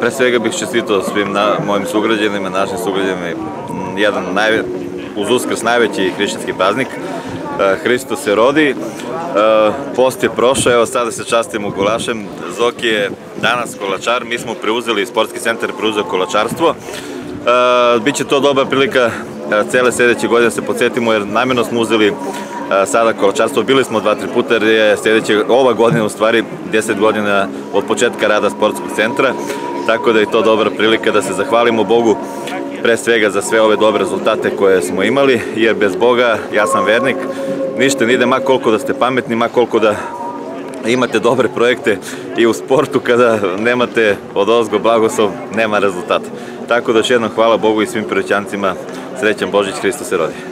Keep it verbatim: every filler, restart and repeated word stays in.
Pre svega bih čestitao svim na, mojim sugrađanima, našim sugrađanima, jedan najve, uz Uskrs najveći hrišćanski praznik. Hristos se rodi, post je prošao, evo sada se častimo gulašem. Zoki je danas kolačar, mi smo preuzeli, sportski centar je preuzeo kolačarstvo. Biće to dobra prilika cele sljedeće godine se podsjetimo, jer namjerno smo uzeli sada kolačarstvo. Bili smo dva, tri puta, jer je sljedeće, ova godina u stvari deset godina od početka rada sportskog centra, tako da je to dobra prilika da se zahvalimo Bogu pre svega za sve ove dobre rezultate koje smo imali, jer bez Boga, ja sam vernik, ništa ne ide, ma koliko da ste pametni, ma koliko da imate dobre projekte i u sportu, kada nemate odozgo blagoslov, nema rezultata. Tako da još jednom hvala Bogu i svim Piroćancima, srećan Božić, Hristos se rodi.